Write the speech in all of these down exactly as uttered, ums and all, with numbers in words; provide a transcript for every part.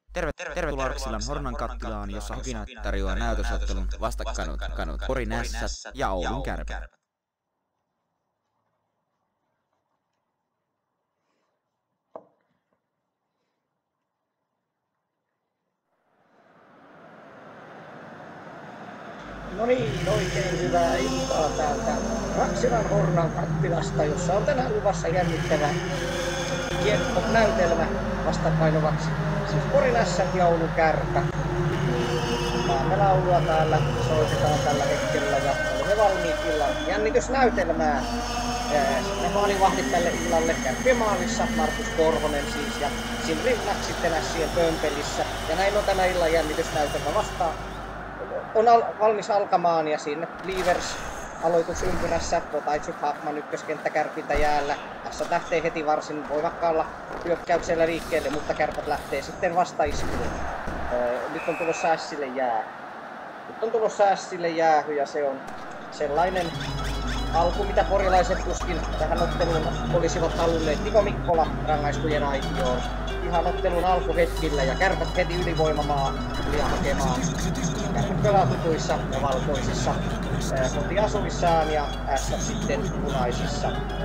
Terve, tervetuloa Raksilan Hornan kattilaan, jossa Hokina tarjoaa näytösottelun vastakkainottelut Porin Ässät ja Oulun Kärpät. No niin, oikein hyvää iltaa täältä Raksilan Hornan kattilasta, jossa on tänään luvassa jännittävä kiekko-näytelmä vastakkainovaksi. Siis Porin Ässät ja Oulun Kärpät. Maamme laulua täällä soitetaan tällä hetkellä ja olemme valmiit illan jännitysnäytelmää. Ne maalivahdit tälle illalle Kärppien maalissa, Markus Korhonen siis ja Simri Nack sitten Ässien pömpelissä. Ja näin on tämä illan jännitysnäytelmä vastaan. On al valmis alkamaan ja siinä Liivers aloitusympyrässä, Kotaitsuk Hakman ykköskenttä Kärpiltä jäällä. Tässä lähtee heti varsin voimakkaalla hyökkäyksellä liikkeelle, mutta Kärpät lähtee sitten vastaiskuun. Öö, nyt on tulossa Ässille jää. Nyt on tulossa Ässille jäähy ja se on sellainen alku, mitä porilaiset tuskin tähän otteluun olisivat halunneet. Timo Mikkola rangaistujen aitioon. Ihan ottelun alkuhetkillä ja Kärpät heti ylivoimamaa tuli hakemaan. Kärpät pelatutuissa ja valkoisissa kotiasuvissaan ja Ässät sitten punaisissa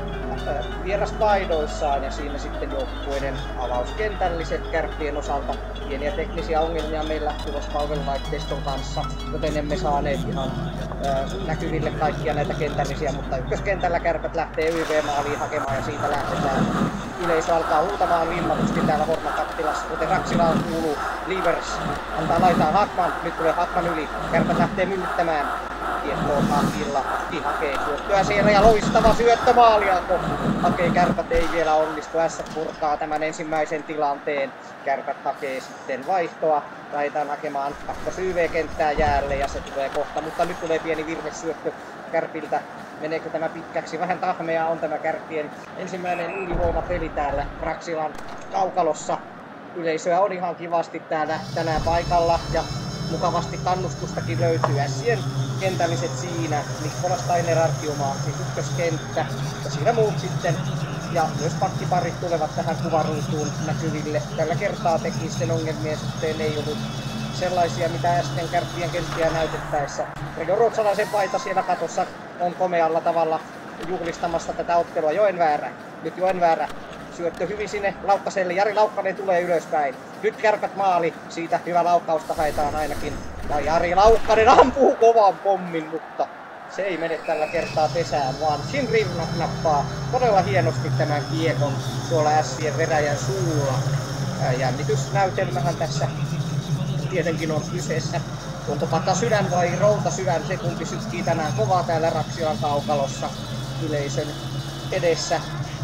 vieraspaidoissaan ja siinä sitten joukkueiden avauskentälliset Kärppien osalta. Pieniä teknisiä ongelmia meillä tulospalvelulaitteiston kanssa, joten emme saaneet ihan ää, näkyville kaikkia näitä kentällisiä, mutta ykköskentällä Kärpät lähtee Y V-maaliin hakemaan ja siitä lähdetään. Yleisö alkaa huutamaan vimmatusti täällä Hornan kattilassa, kuten Raksilaan kuuluu. Liivers antaa laitaan Hakman, nyt tulee Hakman yli. Kärpät lähtee myllyttämään. Kiekkoon Hakilla, Haki hakee syöttöä siellä ja loistava syöttö maalia. Hakee Kärpät ei vielä onnistu, Ässät purkaa tämän ensimmäisen tilanteen. Kärpät hakee sitten vaihtoa, lähdetään hakemaan kakkos Y V-kenttää jäälle ja se tulee kohta, mutta nyt tulee pieni virhesyöttö Kärpiltä. Meneekö tämä pitkäksi? Vähän tahmea on tämä Kärppien ensimmäinen ylivoimapeli täällä Raksilan kaukalossa. Yleisöä on ihan kivasti täällä tänään paikalla ja mukavasti kannustustakin löytyy. Ässien kentälliset siinä, Mikkola, Steiner, Artiomaa, siis ykköskenttä ja siinä muut sitten. Ja myös pakkiparit tulevat tähän kuvaruutuun näkyville. Tällä kertaa teknisten ongelmien suhteen ei ollut sellaisia, mitä äsken Kärppien kenttiä näytettäessä. Rejo Ruotsalaisen paita siellä katossa on komealla tavalla juhlistamassa tätä ottelua. Joenväärä, nyt Joenväärä. Syöttö hyvin sinne Laukkaselle. Jari Laukkanen tulee ylöspäin. Nyt Kärpät maali. Siitä hyvä laukkausta haetaan ainakin. Ja Jari Laukkanen ampuu kovan pommin, mutta se ei mene tällä kertaa pesään, vaan Simri Nack nappaa todella hienosti tämän kiekon tuolla Ässien veräjän suulla. Jännitysnäytelmähän tässä tietenkin on kyseessä. Onko pata sydän vai routa sydän, se kumpi sykkii tänään kovaa täällä Raksilan kaukalossa yleisön edessä.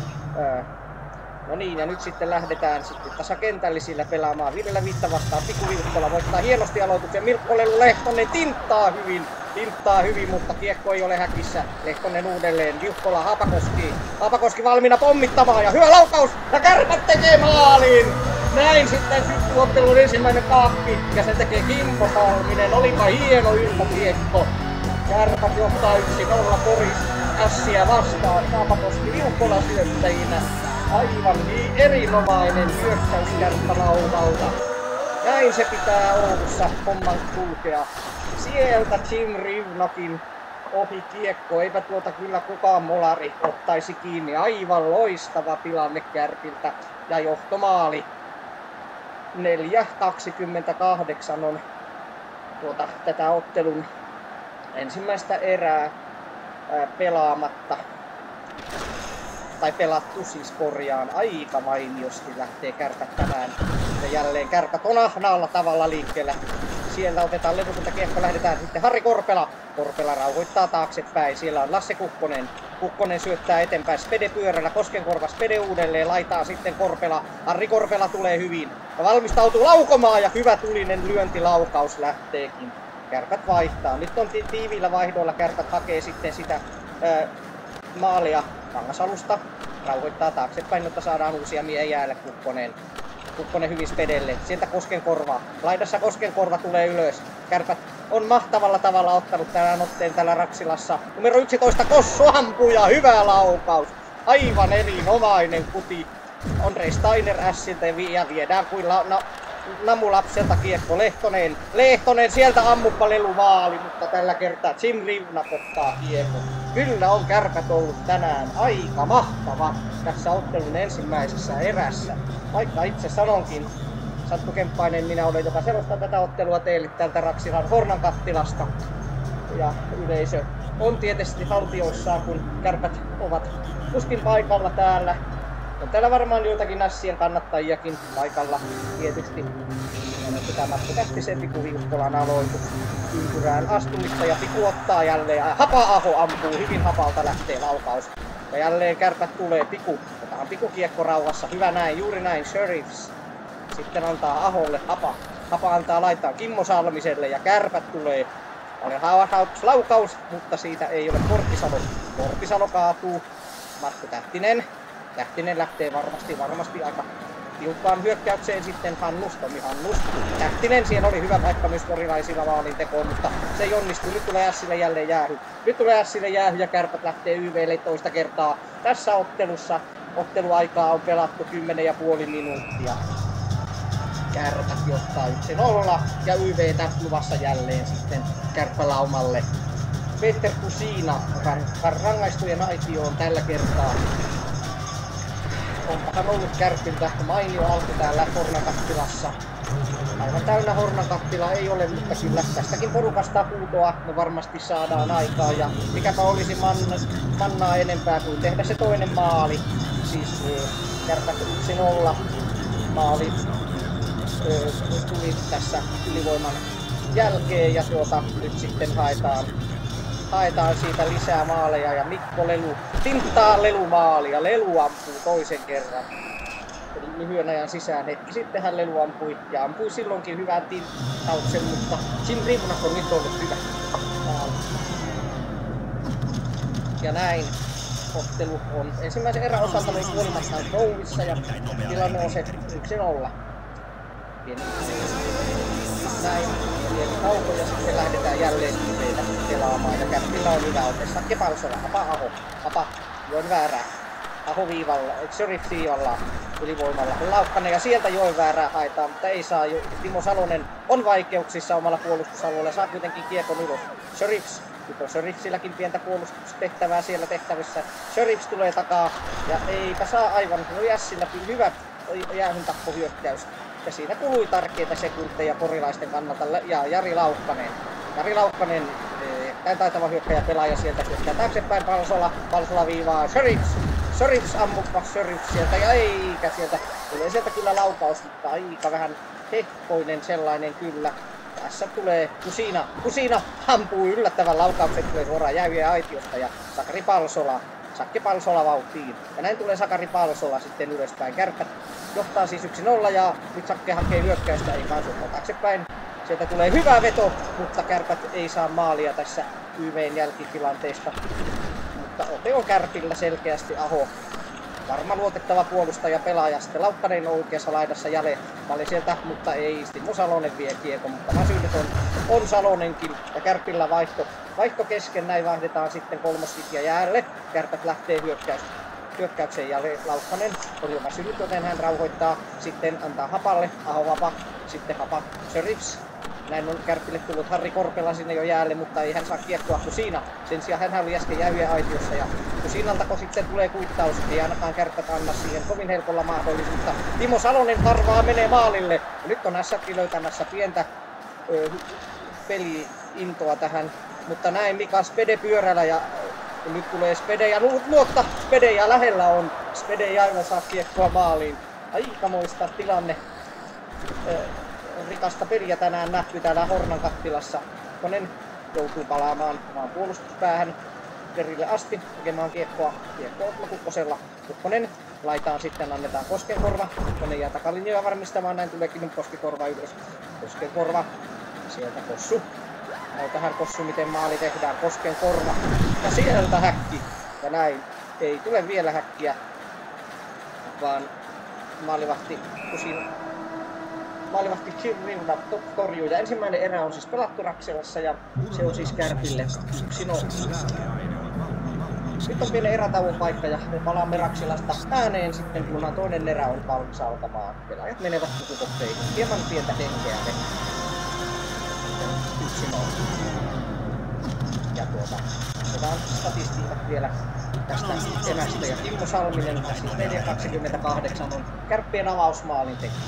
No niin, ja nyt sitten lähdetään sitten tasakentällisillä pelaamaan. Virillä Viitta vastaan, Piku Vilkkola voittaa hienosti aloituksen. Milkkolelu Lehtonen tinttaa hyvin, tinttaa hyvin, mutta kiekko ei ole häkissä. Lehtonen uudelleen, Vilkkola, Haapakoski. Haapakoski valmiina pommittamaan ja hyvä laukaus ja Kärpät tekee maalin! Näin sitten syttyottelun ensimmäinen kaappi ja se tekee Kimmo Salminen. Olipa hieno ylmäkiekko. Kärpät johtaa yksi nolla Poris Ässiä vastaan. Haapakoski Vilkkola syöttäjinä. Aivan niin erinomainen hyökkäys Kärppälautalta. Näin se pitää Oulussa homman kulkea. Sieltä Jim Rivnakin ohi kiekko. Eipä tuota kyllä kukaan molari ottaisi kiinni. Aivan loistava tilanne Kärpiltä ja johtomaali. neljä kaksikymmentäkahdeksan on tuota, tätä ottelun ensimmäistä erää ää, pelaamatta. Tai pelattu siis korjaan. Aika mainiosti lähtee Kärpät tänään. Ja jälleen Kärpät on ahnaalla tavalla liikkeellä. Sieltä otetaan levutonta kiekko, lähdetään sitten Harri Korpela. Korpela rauhoittaa taaksepäin. Siellä on Lasse Kukkonen. Kukkonen syöttää eteenpäin Spede pyörällä. Koskenkorva Spede uudelleen. Laitaa sitten Korpela. Harri Korpela tulee hyvin. Ja valmistautuu laukomaan ja hyvä tulinen lyöntilaukaus lähteekin. Kärpät vaihtaa. Nyt on ti tiiviillä vaihdoilla. Kärpät hakee sitten sitä ää, maalia Kangasalusta. Rauhoittaa taaksepäin, jotta saadaan uusia miehiä jäälle Kukkonen. Kukkonen hyvin Spedelle. Sieltä Koskenkorva. Laidassa Koskenkorva tulee ylös. Kärpät on mahtavalla tavalla ottanut tämän otteen täällä Raksilassa. Numero yksitoista Kossu ampuu ja hyvä laukaus. Aivan erinomainen kuti. Ondrej Steiner Ässiltä ja viedään kuin la, na, Namulapselta kiekko. Lehtonen. Lehtonen sieltä ammuppa lelu maali, mutta tällä kertaa Jim Rivnak ottaa kiekko. Kyllä on Kärpät ollut tänään aika mahtava tässä ottelun ensimmäisessä erässä. Vaikka itse sanonkin, Santtu Kemppainen, minä olen, joka selostaa tätä ottelua teille täältä Raksilan Hornan kattilasta. Ja yleisö on tietysti haltioissaan, kun Kärpät ovat tuskin paikalla täällä. On täällä varmaan joitakin Nassien kannattajiakin paikalla tietysti. Tämä Markku Tähtisen Piku Viukkolan aloitus ympyrään astumista ja Piku ottaa jälleen. Hapa-Aho ampuu, hyvin Hapalta lähtee laukaus. Ja jälleen Kärpät tulee Piku. Otetaan Piku kiekko rauhassa. Hyvä näin, juuri näin, Sheriffs. Sitten antaa Aholle Hapa. Hapa antaa laittaa Kimmo Salmiselle ja Kärpät tulee. Paljon laukaus, mutta siitä ei ole Korpisalo. Korpisalo kaatuu. Markku Tähtinen. Tähtinen lähtee varmasti, varmasti aika tiukkaan hyökkäykseen sitten Hannus, Tomi Hannus. Tähtinen, siellä oli hyvä paikka myös porilaisilla maalintekoon, mutta se ei onnistu. Nyt tulee Sille jälleen jäähy. Nyt tulee Sille jäähy ja Kärpät lähtee Y V:lle toista kertaa. Tässä ottelussa otteluaikaa on pelattu kymmenen ja puoli minuuttia. Kärpät johtaa yksi nolla ja Y V:tä luvassa jälleen sitten Kärppälaumalle. Peter Kusina rangaistujen aitioon tällä kertaa. Onpahan ollut Kärpiltä mainio alku täällä Hornan kattilassa. Aivan täynnä Hornan kattila ei ole, mutta kyllä tästäkin porukasta huutoa me varmasti saadaan aikaa. Ja mikäpä olisi man, mannaa enempää kuin tehdä se toinen maali. Siis Kärpät yksi nolla maali ö, tuli tässä ylivoiman jälkeen ja tuota, nyt sitten haetaan Haetaan siitä lisää maaleja ja Mikko Lelu tinttaa Lelu-maalia. Lelu ampuu toisen kerran. Eli lyhyen ajan sisään hetki sitten hän Lelu ampui ja ampui silloinkin hyvän tinttauksen, mutta Jim Rivnak on nyt ollut hyvä. Ja näin ottelu on ensimmäisen erän osalta oli puolimatkaan rouvissa ja tilanne on se yksi nolla. Pieni näin, pieni tauko ja sitten lähdetään jälleen teitä pelaamaan. Ja Kärpillä on hyvä ote. Sakke Palsola, Hapa-Aho, Hapa, Joen väärää. Aho viivalla, Sheriff viivalla, ylivoimalla Laukkanen ja sieltä Joen väärää haetaan, mutta ei saa. Timo Salonen on vaikeuksissa omalla puolustusalueella, saa kuitenkin kiekon ylös. Sheriffs, nyt on Sheriffsilläkin pientä puolustustehtävää siellä tehtävissä. Sheriffs tulee takaa ja eipä saa aivan, no Jässillä hyvä jäähyn tappohyökkäys. Ja siinä kului tärkeitä sekunteja porilaisten kannalta ja Jari Laukkanen. Jari Laukkanen, tämän taitava hyökkäjä pelaaja sieltä hyökkää taaksepäin Palsola, Palsola viivaa Sheriffs. Sheriffs ammuppa Sheriffs sieltä ja eikä sieltä, tulee sieltä kyllä laukaus, mutta aika vähän hehkoinen sellainen kyllä. Tässä tulee Kusina, Kusina ampuu yllättävän laukauksen, tulee suoraan jäähyjen aitiosta ja Sakari Palsola. Sakke Palsola vauhtiin. Ja näin tulee Sakari Palsola sitten ylöspäin. Kärpät johtaa siis yksi nolla ja nyt Sakke hakee hyökkäystä, ei pääse taaksepäin. Sieltä tulee hyvä veto, mutta Kärpät ei saa maalia tässä Y V:n jälkitilanteesta. Mutta ote on Kärpillä selkeästi. Aho, varma luotettava puolustaja pelaaja. Sitten Laukkanen on oikeassa laidassa Jale. Mali sieltä, mutta ei. Timo Salonen vie kiekon, mutta väsynyt on, on Salonenkin. Ja Kärpillä vaihto. Vaihto kesken, näin vaihdetaan sitten kolmoskitja jäälle. Kärpät lähtee hyökkäys, hyökkäykseen ja Laukkanen on jo väsynyt, joten hän rauhoittaa. Sitten antaa Hapalle, Aho Hapa, sitten Hapa, Sheriffs. Näin on Kärpille tullut Harri Korpela sinne jo jäälle, mutta ei hän saa kiekkoa Kusina. Sen sijaan hän oli äsken jäähyjen aitiossa ja Kusinaltako sitten tulee kuittaus. Ei ainakaan Kärpät anna siihen kovin helpolla mahdollisuutta. Timo Salonen karvaa menee maalille. Ja nyt on Ässäkin löytämässä pientä ö, peli-intoa tähän. Mutta näin Mika Spede pyörällä ja nyt tulee Spede ja luotta Spede ja lähellä on. Spede ei aivan saa kiekkoa maaliin. Aikamoista tilanne. Rikasta peliä tänään nähty täällä Hornan kattilassa. Konen joutuu palaamaan omaan puolustuspäähän perille asti tekemään kiekkoa. Kiekko on Kukkosella. Kukkonen laitaan sitten, annetaan Koskenkorva. Kukkonen jää takalinjoja varmistamaan, näin tuleekin nyt Koskenkorva ylös. Koskenkorva, sieltä Kossu. Näytähän Kossu miten maali tehdään, Koskenkorva. Ja sieltä häkki. Ja näin, ei tule vielä häkkiä, vaan maalivahti Kusina. Maalivahti Kirriuna torjuu. Ja ensimmäinen erä on siis pelattu Raksilassa ja se on siis Kärpille yksi nolla. Nyt on pieni erätauon paikka ja me palaamme Raksilasta ääneen sitten, kun toinen erä on valmis alkamaan. Pelaajat menevät pukukoppeihin. Hieman pientä henkeä ne. Yksi nolla. Ja tuota, otetaan statistiikat vielä tästä erästä. Ja Kimmo Salminen, siis neljä kaksikymmentäkahdeksan on Kärppien avausmaalin tekijä.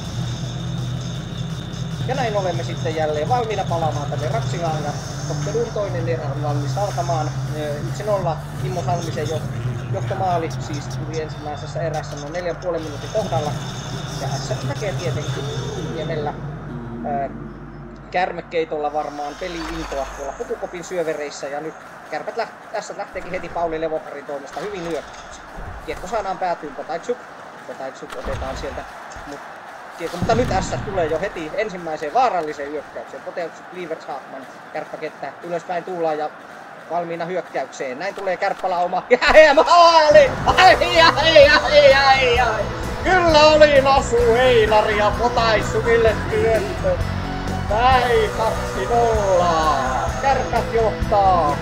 Ja näin olemme sitten jälleen valmiina palaamaan tänne Raksilaan ja ottelun toinen erä on valmis alkamaan. yksi nolla Kimmo Salmisen johtomaali siis tuli ensimmäisessä erässä noin neljän puolen minuutin kohdalla. Ja S näkee tietenkin pienellä ää, kärmekeitolla varmaan peli-intoa tuolla pukukopin syövereissä. Ja nyt Kärpät läht- S lähteekin heti Pauli Levokarin toimesta hyvin hyökkäyksi. Kiekko saadaan päätyyn Kotaitsuk. Kotaitsuk otetaan sieltä. Mut Kiekko, mutta nyt S tulee jo heti ensimmäiseen vaaralliseen hyökkäykseen. Kotaitsuk, Liivers, Haakman, kärppäkettä ylöspäin tullaan ja valmiina hyökkäykseen. Näin tulee kärppälauma. Ja maali! Ai, ai, ai, ai, ai. Kyllä oli Nasu Einari ja Kotaitsukille työntö. Näin kaksi nolla. Kärpät johtaa.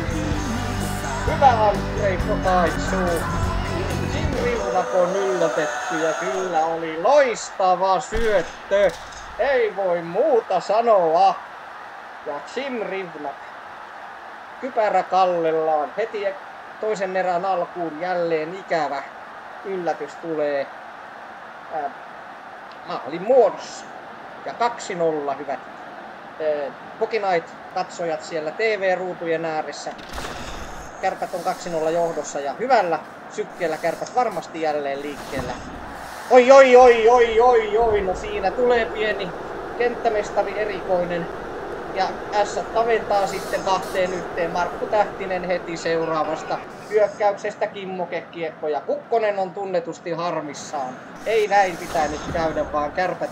Hyvä Andrei Kotaitsuk. Rivnakon yllätetty ja kyllä oli loistava syöttö. Ei voi muuta sanoa. Ja Jim Rivnak kypärä kallellaan. Heti toisen erän alkuun jälleen ikävä yllätys tulee ää, maalin muodossa. Ja kaksi nolla hyvät Pokinait-katsojat siellä T V-ruutujen ääressä. Kärpät on kaksi nolla johdossa ja hyvällä sykkeellä Kärpät varmasti jälleen liikkeellä. Oi oi oi oi oi oi, no siinä tulee pieni kenttämestari erikoinen. Ja S kaventaa sitten kahteen yhteen. Markku Tähtinen heti seuraavasta hyökkäyksestä kimmokekiekko ja Kukkonen on tunnetusti harmissaan. Ei näin pitänyt käydä, vaan Kärpät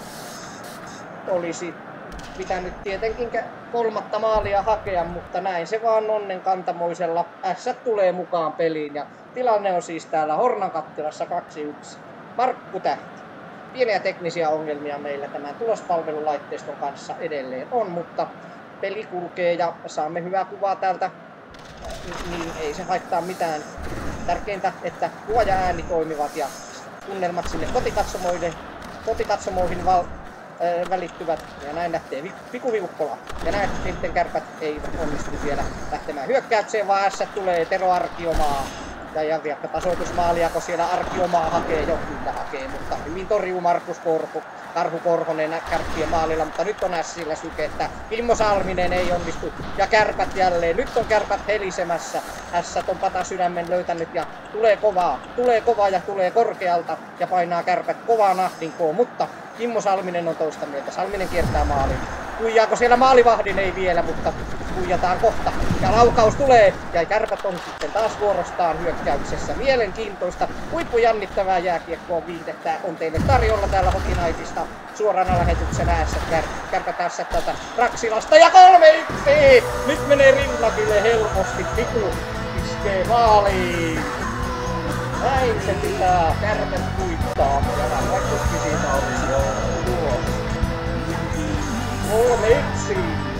olisi pitänyt tietenkin kolmatta maalia hakea, mutta näin se vaan onnen kantamoisella. S tulee mukaan peliin ja tilanne on siis täällä Hornan kattilassa kaksi yksi. Markku Tähti. Pieniä teknisiä ongelmia meillä tämän tulospalvelulaitteiston kanssa edelleen on, mutta peli kulkee ja saamme hyvää kuvaa täältä, niin ei se haittaa mitään. Tärkeintä, että kuva ja ääni toimivat ja tunnelmat sinne kotikatsomoihin, kotikatsomoihin val, äh, välittyvät. Ja näin lähtee Piku Viukkola. Ja näin sitten Kärpät ei onnistu vielä lähtemään hyökkäykseen, vaan S tulee Tero Arkiomaa. Ja, ja vaikka tasoitusmaalia, kun siellä Arkiomaa hakee, jo kyllä hakee, mutta hyvin torjuu Markus Korpu, Karhu Korhonen Kärppien maalilla, mutta nyt on Sillä syke, että Kimmo Salminen ei onnistu ja Kärpät jälleen, nyt on Kärpät helisemässä, S on pata sydämen löytänyt ja tulee kovaa, tulee kovaa ja tulee korkealta ja painaa Kärpät kovaan ahdinkoon, mutta Kimmo Salminen on toista mieltä, Salminen kiertää maalin. Kuijaako siellä maalivahdin? Ei vielä, mutta kuijataan kohta. Ja laukaus tulee ja Kärpät on sitten taas vuorostaan hyökkäyksessä. Mielenkiintoista, huippujännittävää jääkiekkoa viihdettä on teille tarjolla täällä Hokinaitista. Suorana lähetyksenä äässä Kärpät tässä tätä Raksilasta ja kolme yksi! Nyt menee Rinnakille helposti, Piku iskee maaliin. Näin se pitää Kärpät kuittaa ja Rannakuski siitä olisi jo tulos. kolme yksi.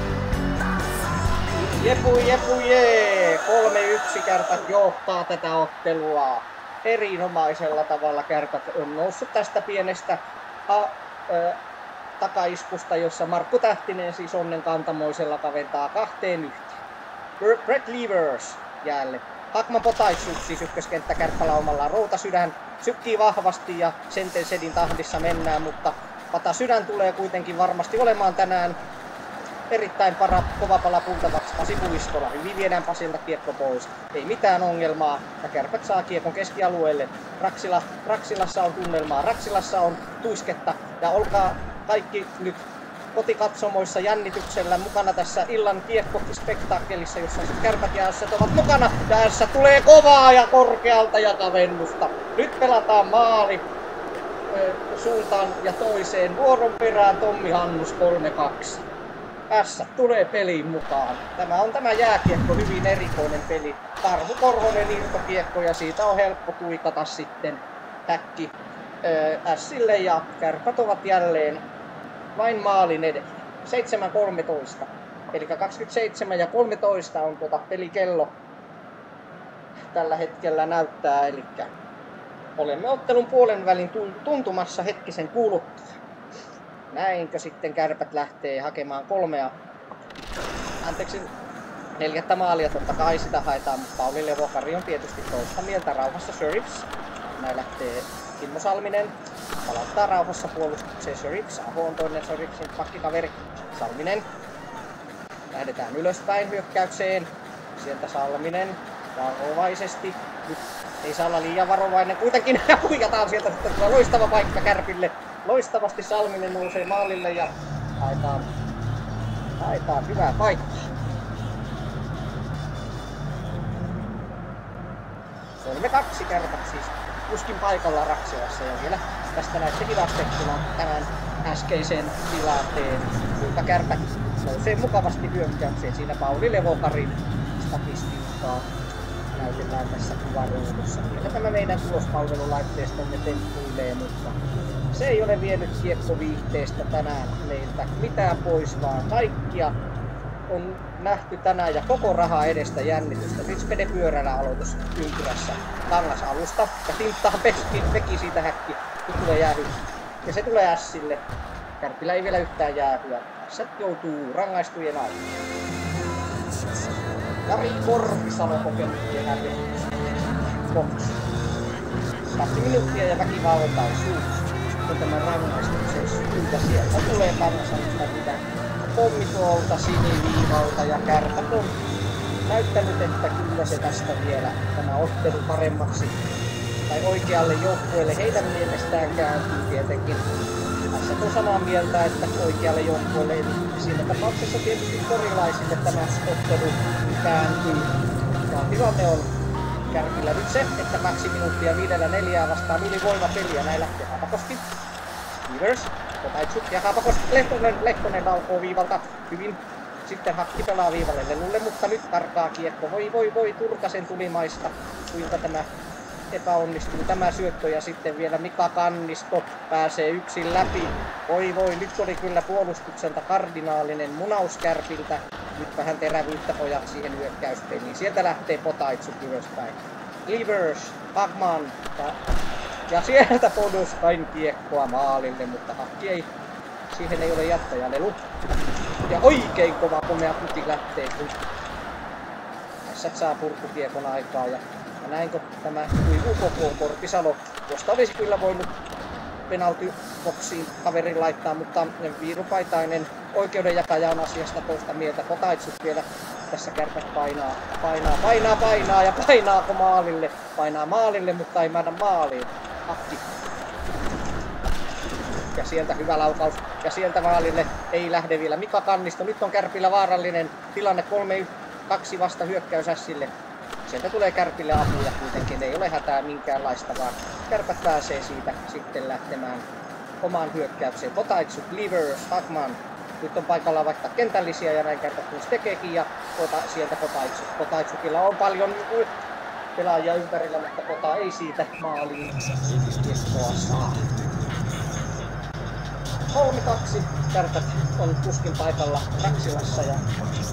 Jepu jepu jee. kolme yksi Kärpät johtaa tätä ottelua. Erinomaisella tavalla Kärpät on noussut tästä pienestä a, ä, takaiskusta, jossa Markku Tähtinen siis onnen kantamoisella kaventaa kahteen yhteen. Brett Liivers jälleen. Hakman Potaitsuk siis ykköskenttä Kärppälaumalla. Routasydän sykkii vahvasti ja Senten Sedin tahdissa mennään, mutta Pata sydän tulee kuitenkin varmasti olemaan tänään erittäin para, kova pala pultavaksi. Pasi Puistola. Hyvin viedään Pasilta kiekko pois. Ei mitään ongelmaa. Ja Kärpät saa kiekon keskialueelle. Raksila, Raksilassa on tunnelmaa. Raksilassa on tuisketta. Ja olkaa kaikki nyt kotikatsomoissa jännityksellä mukana tässä illan kiekkospektaakkelissa, jossa Kärpät ja S ovat mukana. Ja S tulee kovaa ja korkealta ja kavennusta. Nyt pelataan maali suuntaan ja toiseen. Vuoron perään Tommi Hannus kolme kaksi. S tulee peliin mukaan. Tämä on tämä jääkiekko, hyvin erikoinen peli. Karhu Korhonen irtokiekko ja siitä on helppo kuikata sitten häkki Sille ja Kärpät ovat jälleen vain maalin edellä. seitsemän kolmetoista. Eli kaksikymmentäseitsemän ja kolmetoista on tuota pelikello. tällä hetkellä näyttää, eli olemme ottelun puolen välin tuntumassa hetkisen kuuluttua. Näinkö sitten Kärpät lähtee hakemaan kolmea, anteeksi, neljättä maalia, totta kai sitä haetaan, mutta Pauli Levokari on tietysti toista mieltä rauhassa Sheriffs. Näin lähtee Kimmo Salminen, palauttaa rauhassa puolustukseen Sheriffs, Aho on toinen Sheriffsin pakkikaveri, Salminen. Lähdetään ylöspäin hyökkäykseen, sieltä Salminen varovaisesti, nyt ei saa olla liian varovainen, kuitenkin huijataan sieltä sitten tulee loistava paikka Kärpille. Loistavasti Salminen nousee maalille ja haetaan, haetaan hyvää paikkaa. kolme kaksi Kärpät siis kuskin paikalla Raksiolassa ja vielä tästä näette hidastettuna tämän äskeisen tilanteen, kuinka Kärpät nousee mukavasti hyökkäykseen. Siinä Pauli Levokarin statistiikkaa näytellään tässä kuvaruudussa. Vielä tämä meidän tulospalvelulaitteistomme temppuilee, mutta se ei ole vienyt kiekkoviihteestä tänään meiltä mitään pois, vaan kaikkia on nähty tänään ja koko rahaa edestä jännitystä. Ritspede pyörällä aloitus ympyrässä Kangas alusta ja Tinttahan peki, peki siitä häkki, kun tulee jäähy. Ja se tulee Ässille. Kärpillä ei vielä yhtään jäähyä. Ässät joutuu rangaistujen aikaan. Jari Korpisalo kokenut jäähy. Box. Kaksi minuuttia ja väkivaltaisuus. Kun tämän rangaistuksen syytä sieltä tulee Kangasalta mitä pommi tuolta siniviivalta ja Kärpät on näyttänyt, että kyllä se tästä vielä tämä ottelu paremmaksi tai oikealle joukkueelle heidän mielestään kääntyy tietenkin. Tässä on samaa mieltä, että oikealle joukkueelle eli siinä tapauksessa tietysti porilaisille tämä ottelu kääntyy. Ja tilanne on Kärpillä nyt se, että kaksi minuuttia viidellä neljää vastaan ylivoimapeliä. Näin lähtee Haapakoski. Rivers. Kotaitsuk ja Haapakoski. Lehtonen, Lehtonen laukoo viivalta hyvin. Sitten Hakki pelaa viivalle Lelulle, mutta nyt karkaa kiekko. Voi voi voi Turkasen tulimaista. Kuinka tämä epäonnistuu tämä syöttö ja sitten vielä Mika Kannisto pääsee yksin läpi. Voi voi, nyt oli kyllä puolustukselta kardinaalinen munaus Kärpiltä. Nyt vähän terävyyttä pojat siihen hyökkäyspeliin. Sieltä lähtee Potaitsuk ylöspäin. Livers, Hagman ja, ja sieltä Poduskain kiekkoa maalille, mutta Hakki ei, siihen ei ole jättäjä Lelu. Ja oikein kova komea kuti lähtee, kun tässä saa purkukiekon aikaa. Ja, ja näinkö tämä kuivuu koko Korpisalo, josta olisi kyllä voinut penaltyboksiin kaverin laittaa, mutta viirupaitainen oikeudenjakaja on asiasta toista mieltä. Kotaitsuk vielä tässä Kärpät painaa, painaa, painaa, painaa ja painaako maalille? Painaa maalille, mutta ei mennä maaliin. Hakki. Ja sieltä hyvä laukaus. Ja sieltä maalille ei lähde vielä Mika Kannisto. Nyt on Kärpillä vaarallinen tilanne kolme kaksi vasta hyökkäys Ässille. Sieltä tulee Kärpille apuja kuitenkin, ei ole hätää minkäänlaista, vaan Kärpät pääsee siitä sitten lähtemään omaan hyökkäykseen. Potaitsuk, Livers, Hagman. Nyt on paikalla vaikka kentällisiä ja näin Kärpät myös tekeekin ja tuota, sieltä Potaitsuk. Potaitsukilla on paljon pelaajia ympärillä, mutta Pota ei siitä maaliin kiekkoa saa. kolme kaksi Kärpät on kuskin paikalla Raksilassa ja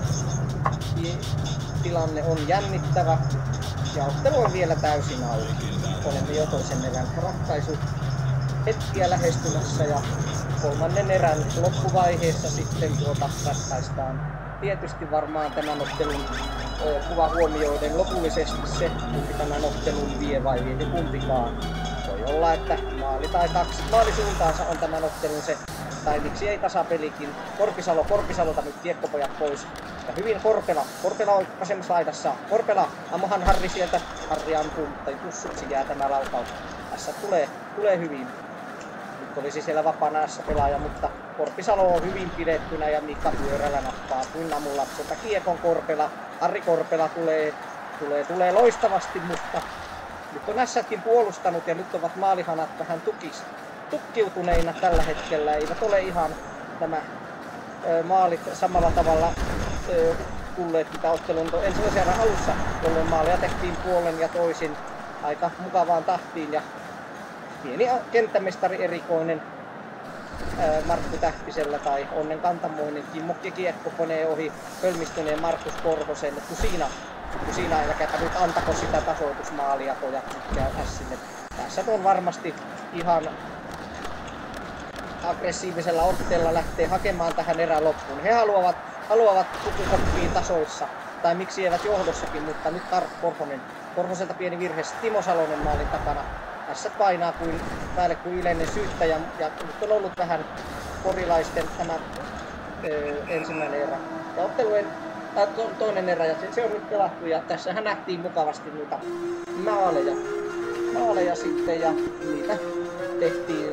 tilanne on jännittävä ja ottelu on vielä täysin auki. Olemme jo toisen erän ratkaisu hetkiä lähestymässä ja kolmannen erän loppuvaiheessa sitten tuota ratkaistaan tietysti varmaan tämän ottelun kuva huomioiden lopullisesti se, kumpi tämän ottelun vie vai vie kumpikaan. Voi olla, että maali tai kaksi maalisuuntaansa on tämän ottelun se, tai miksi ei tasapelikin. Korpisalo, Korpisalolta nyt kiekkopojat pois. Ja hyvin Korpela, Korpela on vasemmassa laidassa. Korpela, ammohan Harri sieltä. Harri ampuu, tai tussuksi jää tämä laukaus. Tässä tulee, tulee hyvin. Nyt olisi siellä vapaana ässä pelaaja, mutta Korpisalo on hyvin pidettynä ja Mika pyörällä nappaa kuin namulapselta kiekon Korpela. Harri Korpela tulee, tulee, tulee loistavasti, mutta nyt on ässätkin puolustanut ja nyt ovat maalihanat vähän tukis, tukkiutuneina tällä hetkellä. Eivät ole ihan nämä ö, maalit samalla tavalla ö, tulleet mitä ottelun ensimmäisen erän alussa, jolloin maalia tehtiin puolen ja toisin aika mukavaan tahtiin ja pieni kenttämestari erikoinen ää, Markku Tähtisellä tai Onnen Kantamoinen Kimmo kiekko konee ohi pölmistyneen Markus Korhosen. Kun siinä siinä älkääpä nyt antako sitä tasoitusmaalia pojat tykkää Ässille. Tässä on varmasti ihan aggressiivisella otteella lähtee hakemaan tähän erään loppuun. He haluavat, haluavat tukukoppiin tasoissa, tai miksi eivät johdossakin, mutta nyt Karp Korhonen. Korhoselta pieni virhe, Timo Salonen maalin takana. Ässät painaa kuin, päälle kuin yleinen syyttäjä, ja nyt on ollut vähän porilaisten tämä ö, ensimmäinen erä. Ja ottelujen äh, to, toinen erä, ja se, se on nyt pelattu, ja tässähän nähtiin mukavasti noita maaleja. Maaleja sitten, ja niitä tehtiin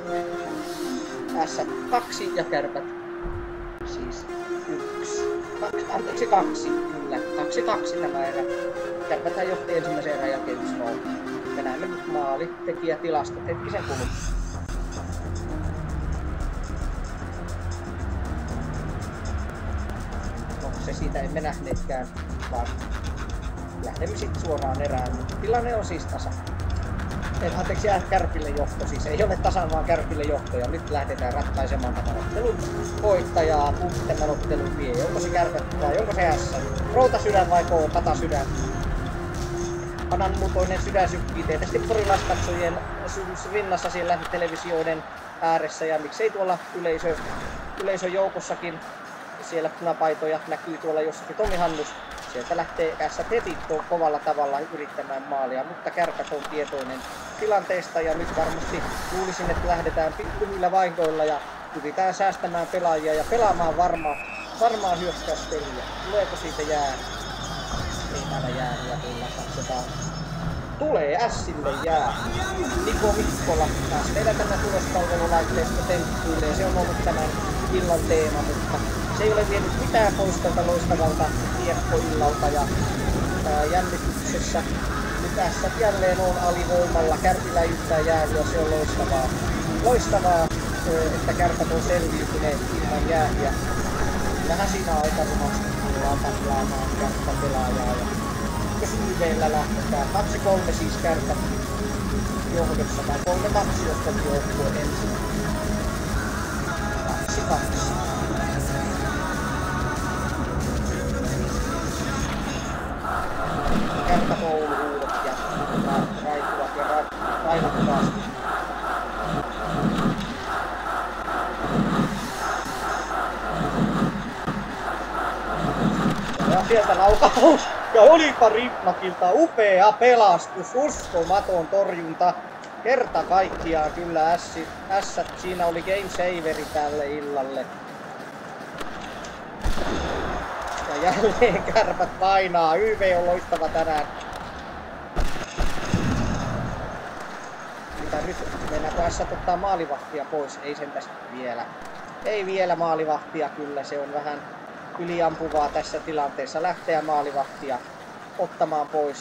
Ässät kaksi ja Kärpät siis yksi. Kaksi, anteeksi kaksi, kyllä. Kaksi kaksi tämä erä. Kärpäthän johti ensimmäisen erän jälkeen yksi nolla. Ja näemme nyt maali, tekijä, tilastot hetkisen kuluttua. No se siitä emme nähneetkään, vaan lähdemme sitten suoraan erään. Tilanne on siis tasa. En, anteeksi, jää Kärpille johto, siis ei ole tasan vaan Kärpille johto, ja nyt lähdetään ratkaisemaan tämän ottelun voittajaa, kumpi tämän ottelun vie. Onko se Kärpät vai onko se Ässä? Routasydän vai K, Katasydän? Ananmutoinen sydän sykkii tietysti porilaiskatsojien rinnassa siellä televisioiden ääressä, ja miksei tuolla yleisö, yleisön joukossakin siellä punapaitoja näkyy tuolla jossakin. Tomi Hannus, sieltä lähtee Ässät heti kovalla tavalla yrittämään maalia, mutta Kärpät on tietoinen tilanteesta, ja nyt varmasti luulisin, että lähdetään pikkuhiljaa vaihdoilla ja pyritään säästämään pelaajia ja pelaamaan varmaa, varmaa hyökkäyspeliä. Tuleeko siitä jää? Ei täällä jääriä tulla, katsotaan. Tulee Ässille jää. Niko Mikkola taas meillä tämä tulospalvelulaitteesta temppuilee. Se on ollut tämän illan teema, mutta se ei ole vienyt mitään pois tältä loistavalta kiekkoillalta ja ää, jännityksessä. Nyt Ässät jälleen on alivoimalla. Kärpillä ei yhtään jäähyä, se on loistavaa. Loistavaa, että Kärpät on selviytyneet ilman jäähyä. Kyllähän siinä aika rumasti tullaan taklaamaan Kärpän pelaajaa. Jos yveillä lähdetään. kaksi kolme siis Kärpät johdossa, tai kolme kaksi jos on joukkue ensin. kaksi kaksi. Kärppäkouluhuudot ja raikuvat ja raivokkaasti. Ja sieltä laukaus. Ja olipa Ripnakilta upea pelastus, uskomaton torjunta. Kerta kaikkiaan kyllä ässi, Ässät, siinä oli game saveri tälle illalle. Ja jälleen Kärpät painaa, Y V on loistava tänään. Mitä nyt, mennäänkö Ässät ottaa maalivahtia pois? Ei sen tästä vielä. Ei vielä maalivahtia kyllä, se on vähän yliampuvaa tässä tilanteessa lähteä maalivahtia ottamaan pois.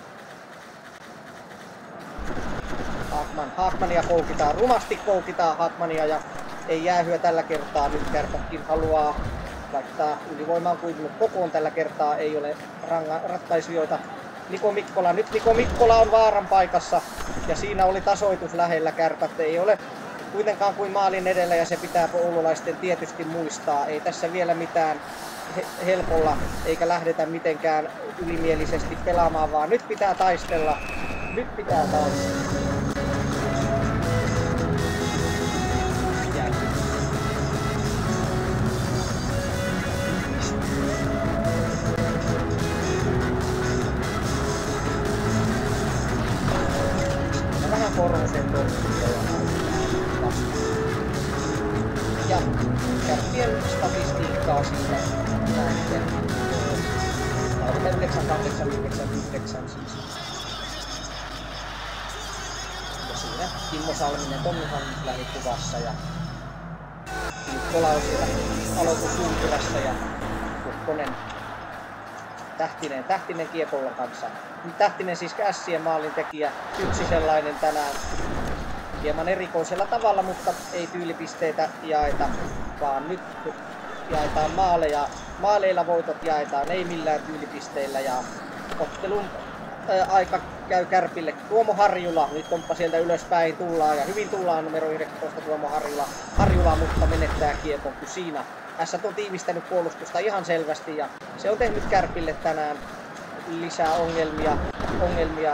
Haakman, Haakmania koukitaan, rumasti koukitaan Haakmania ja ei jäähyä tällä kertaa. Nyt Kärpätkin haluaa laittaa ylivoimaan kuitenkin kokoon tällä kertaa, ei ole ranga- ratkaisijoita. Niko Mikkola, nyt Niko Mikkola on vaaran paikassa ja siinä oli tasoitus lähellä. Kärpät ei ole kuitenkaan kuin maalin edellä ja se pitää oululaisten tietysti muistaa. Ei tässä vielä mitään helpolla eikä lähdetä mitenkään ylimielisesti pelaamaan, vaan nyt pitää taistella. Nyt pitää taistella. Ja vähän Korhosen torjuntaa. Ja Kärppien statistiikkaa siitä näiden yhdeksän kahdeksan yhdeksän yhdeksän siis. Ja siinä Kimmo Salminen, Tommi Hannus lähikuvassa ja Mikkola on siellä aloitussuuntilassa ja Kukkonen Tähtinen, Tähtinen kiekolla kanssa. Tähtinen siis Ässien maalintekijä, yksi sellainen tänään. Hieman erikoisella tavalla, mutta ei tyylipisteitä jaeta, vaan nyt jaetaan maaleja. Maaleilla voitot jaetaan, ei millään tyylipisteillä ja ottelun ää, aika käy Kärpille. Tuomo Harjula, nyt onpa sieltä ylöspäin tullaan ja hyvin tullaan numero yhdeksäntoista Tuomo Harjula, Harjula mutta menettää kiekon kuin siinä. Ässät on tiivistänyt puolustusta ihan selvästi ja se on tehnyt Kärpille tänään lisää ongelmia, ongelmia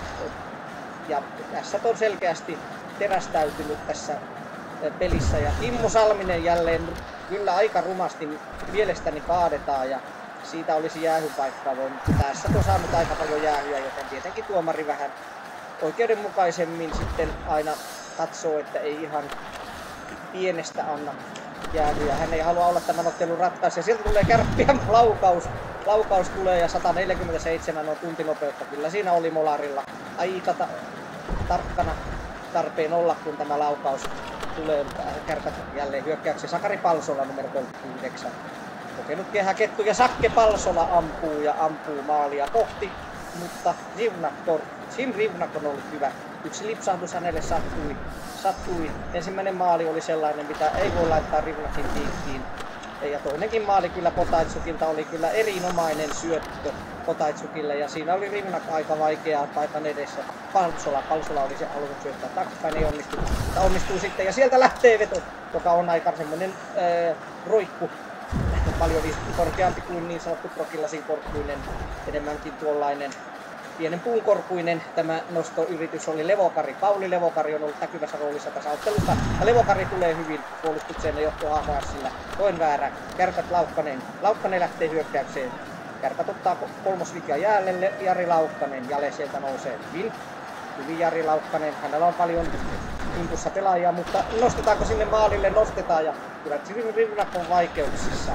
ja tässä on selkeästi terästäytynyt tässä pelissä ja Kimmo Salminen jälleen kyllä aika rumasti mielestäni kaadetaan ja siitä olisi jäähypaikkaa voinut. Tässä on saanut aika paljon jäähyä, joten tietenkin tuomari vähän oikeudenmukaisemmin sitten aina katsoo, että ei ihan pienestä anna jäähyä. Hän ei halua olla tämän ottelun ratkaisija. Sieltä tulee Kärppien laukaus. Laukaus tulee ja sata neljäkymmentäseitsemän on tuntinopeutta. Kyllä siinä oli Molarilla aika ta tarkkana tarpeen olla, kun tämä laukaus tulee. Kärpät jälleen hyökkäyksiä. Sakari Palsola numero kolmekymmentäyhdeksän. Kokenut kehäkettu ja Sakke Palsola ampuu ja ampuu maalia kohti. Mutta Rivnak, Sim Rivnak on ollut hyvä. Yksi lipsahdus hänelle sattui. sattui. Ensimmäinen maali oli sellainen, mitä ei voi laittaa Rivnakin piikkiin. Ja toinenkin maali kyllä Potaitsukilta oli kyllä erinomainen syöttö Potaitsukille. Ja siinä oli Rivnak aika vaikeaa paikan edessä. Palsola, Palsola oli se halunnut syöttää takkaan, ei onnistu. Mutta onnistuu sitten ja sieltä lähtee veto, joka on aika semmonen ää, roikku. Paljon korkeampi kuin niin sanottu prokillasin korkuinen, enemmänkin tuollainen pienen puunkorkuinen. Tämä nostoyritys oli Levokari. Pauli Levokari on ollut näkyvässä roolissa tässä ottelussa. Ja Levokari tulee hyvin puolustukseen ja johto H K S:llä. Toin väärä. Kärpät Laukkanen. Laukkanen lähtee hyökkäykseen. Kärpät ottaa kolmosvikia jäälle. Jari Laukkanen. Jale sieltä nousee hyvin. Hyvin Jari Laukkanen. Hänellä on paljon impussa pelaajia, mutta nostetaanko sinne maalille? Nostetaan ja kyllä Rivnak on vaikeuksissa.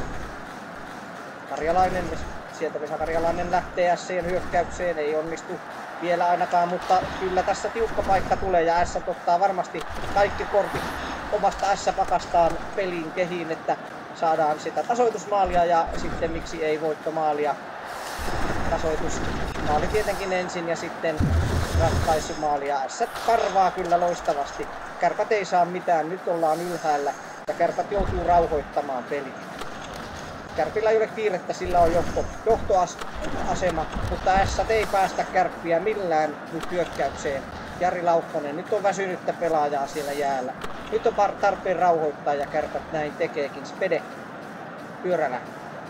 Karjalainen, sieltä Vesa Karjalainen lähtee S:n hyökkäykseen, ei onnistu vielä ainakaan, mutta kyllä tässä tiukka paikka tulee ja S ottaa varmasti kaikki kortit omasta S-pakastaan peliin kehiin, että saadaan sitä tasoitusmaalia ja sitten miksi ei voittomaalia. Tasoitus maali tietenkin ensin ja sitten ratkaisumaalia. S karvaa kyllä loistavasti. Kärpät ei saa mitään, nyt ollaan ylhäällä ja Kärpät joutuu rauhoittamaan peliä. Kärpillä ei ole kiirettä, sillä on johto, johtoasema, mutta S ei päästä Kärppiä millään nyt hyökkäykseen. Jari Laukkanen, nyt on väsynyttä pelaajaa siellä jäällä. Nyt on tarpeen rauhoittaa ja Kärpät näin tekeekin. Spede, Pyörälä,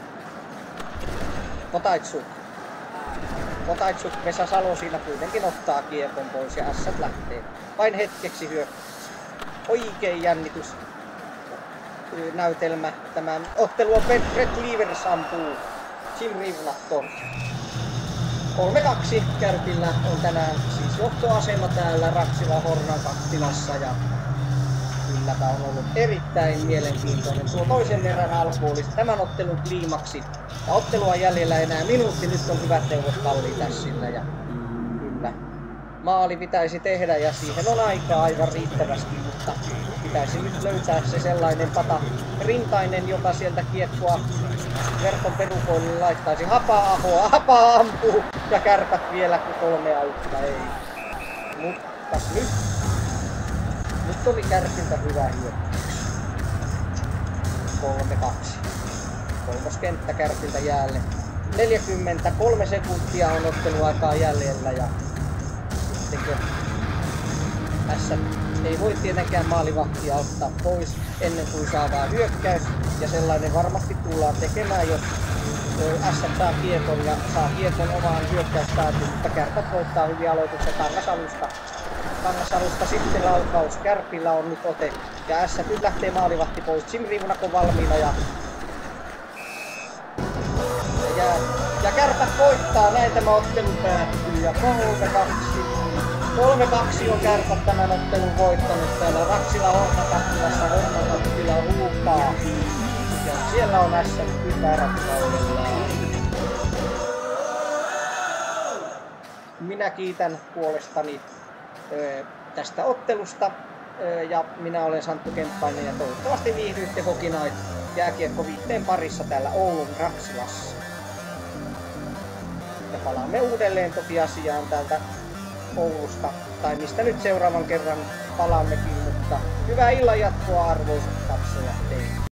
Potaitsuk. Potaitsuk, Vesa Salo siinä kuitenkin ottaa kiekon pois ja S lähtee. Vain hetkeksi hyökkäys. Oikein jännitys. Näytelmä. Tämä ottelu on Brett Leavers ampuu. Jim Rivnak torjuu. kolme kaksi Kärpillä on tänään siis johtoasema täällä Raksila Hornan kattilassa ja kyllä tämä on ollut erittäin mielenkiintoinen. Tuo toisen erän alku oli tämän ottelun kliimaksi. Ja ottelua jäljellä enää minuutti, nyt on hyvät neuvot Kalli Tässillä ja kyllä maali pitäisi tehdä ja siihen on aikaa aivan riittävästi, mutta pitäisi nyt löytää se sellainen pata rintainen, joka sieltä kiekkoa verkon perukoille laittaisi. Hapa-ahoa, Hapa ampuu ja Kärpät vielä kun kolmea yhtä ei. Mutta nyt, nyt oli Kärpiltä hyvä hyökkäys. kolme kaksi. Kolmoskenttä Kärpiltä jäälle. neljäkymmentäkolme sekuntia on otteluaikaa jäljellä ja sittenkö tässä ei voi tietenkään maalivahtia ottaa pois ennen kuin saadaan hyökkäys ja sellainen varmasti tullaan tekemään, jos S saa kiekon ja saa kiekon omaan hyökkäyspäätyyn, mutta Kärpät voittaa hyvin aloituksen Kangasalusta. Kangasalusta sitten laukaus. Kärpillä on nyt ote ja S nyt lähtee maalivahti pois. Jim Rivnak on valmiina ja Ja, ja Kärpät voittaa, näin tämä ottelu päättyy ja kolme kaksi. kolme kaksi on Kärpät tämän ottelun voittanut täällä Raksila Hornan-kattilassa. Hornan-kattila huutaa. Ja siellä on S kypäräkaudella. Minä kiitän puolestani ö, tästä ottelusta ö, ja minä olen Santtu Kemppainen ja toivottavasti viihdyitte Hokinait jääkiekkoviihteen parissa täällä Oulun Raksilassa. Ja palaamme uudelleen toki asiaan täältä Oulusta, tai mistä nyt seuraavan kerran palaammekin, mutta hyvää illanjatkoa arvoisat katsojat teille.